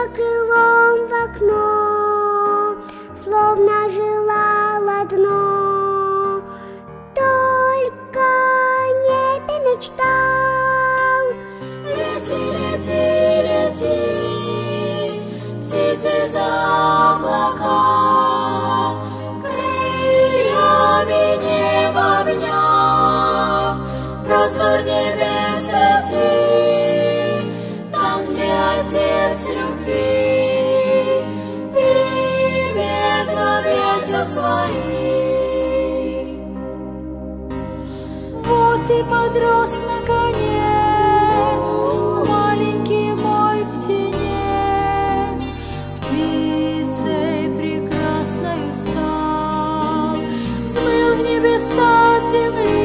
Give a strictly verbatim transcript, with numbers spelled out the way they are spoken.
крылом в окно, словно желала дно, только небе мечтал. Лети, лети, лети, птицы за облака, крыльями небо обняв, в простор небес лети, там, где Отец любви примет в объятия свои. Вот и подрос наконец маленький мой птенец, птицей прекрасною стал, взмыл в небеса земли.